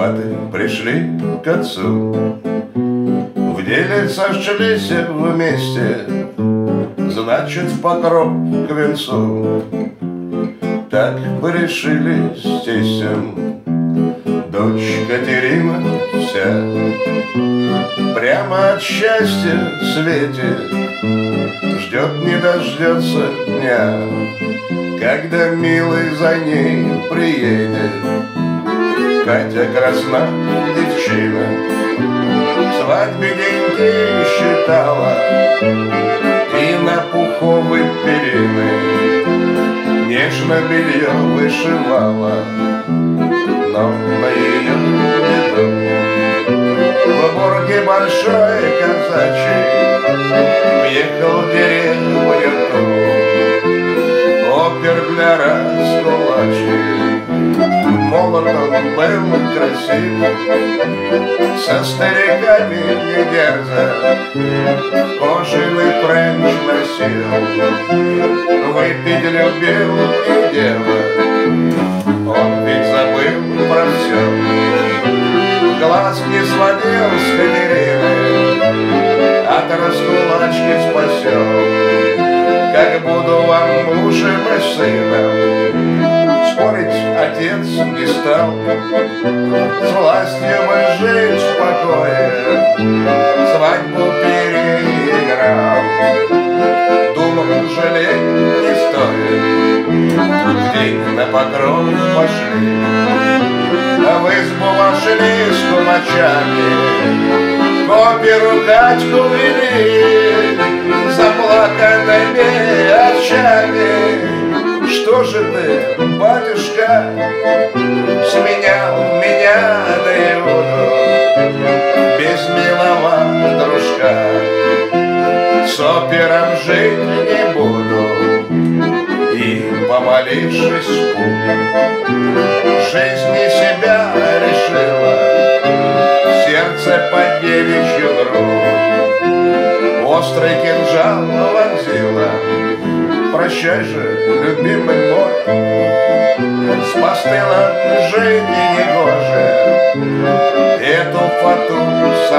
сваты пришли к отцу. В деле сошлись вместе, значит, в покров к венцу. Так порешили с тестем, дочь Катерина вся прямо от счастья светит, ждет не дождется дня, когда милый за ней приедет. Катя красна девчина, к свадьбе деньги считала и на пуховой перины нежно белье вышивала. Но на ее беду в бурге большой казачий въехал в деревню опер для раскулачки. Молод он был красив, со стариками не дерза, кожаный френч носил, выпить любил и дело. Он ведь забыл про все, глаз не сводил с Катерины, от раскулачки спасет. Как буду вам мужем и сыном, спорить отец не стал, с властью бы жить в покое, свадьбу переиграл. Думал, жалеть не стоит, в день на покров пошли, а в избу вошли с кумачами, к оперу Катьку вели, заплаканными очами. Что же ты, батюшка, сменял меня на Иуду, без милого дружка? С опером жить не буду, и, помолившись в путь, жизни себя решила, сердце под девичью грудь острый кинжал вонзила. Прощай же, любимый мой, с постылом жить и негоже, эту фату со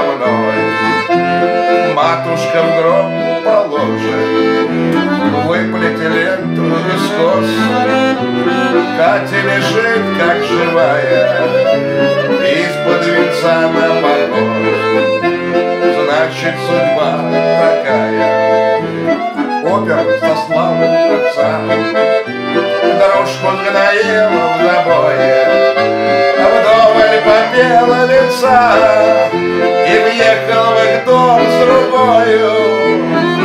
мной матушка в гроб положит. Выплети ленту из кос, Катя лежит, как живая, из-под венца на погост. Значит, судьба такая. Опер заслал отца, дорожку сгноила в забое, вдоволь попела лица и въехал в их дом с трубою.